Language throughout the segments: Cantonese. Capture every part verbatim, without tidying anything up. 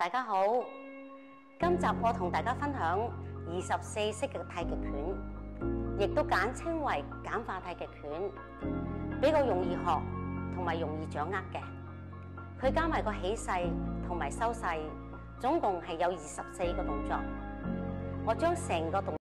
大家好，今集我同大家分享二十四式嘅太極拳，亦都簡稱為簡化太極拳，比較容易學同埋容易掌握嘅。佢加埋個起勢同埋收勢，總共係有二十四個動作。我將成個動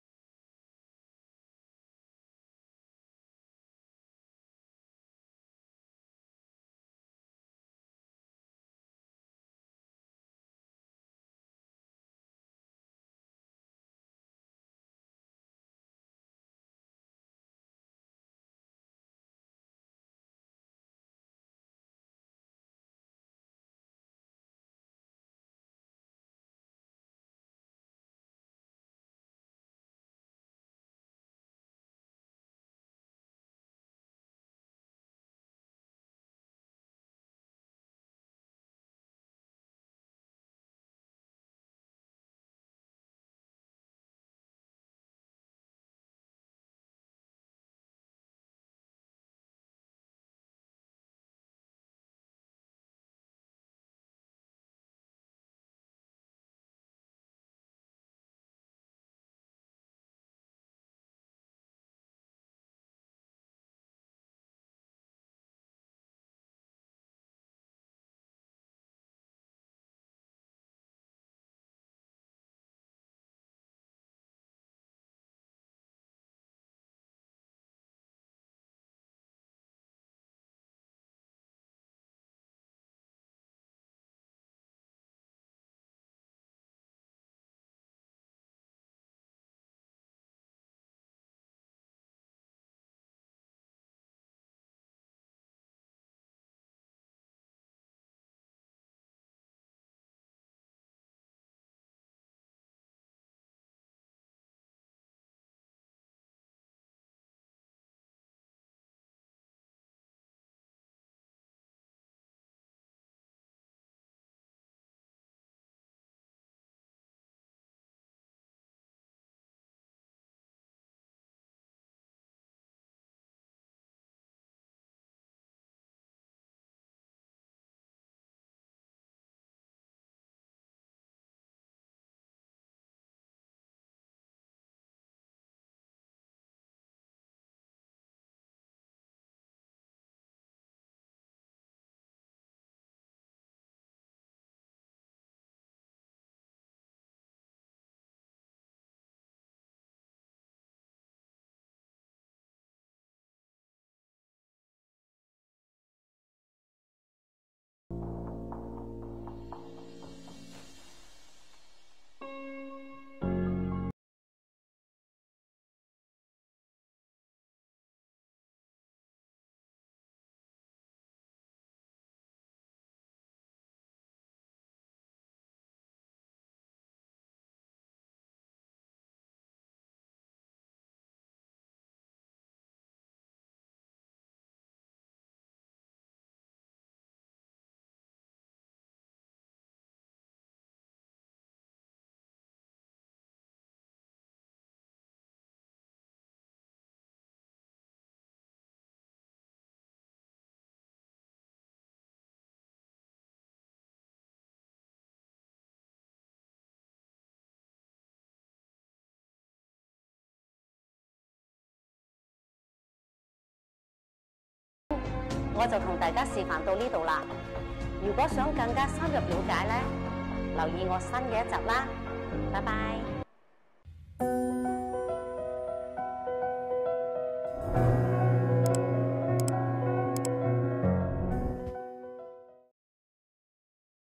我就同大家示範到呢度啦。如果想更加深入了解呢，留意我新嘅一集啦。拜拜。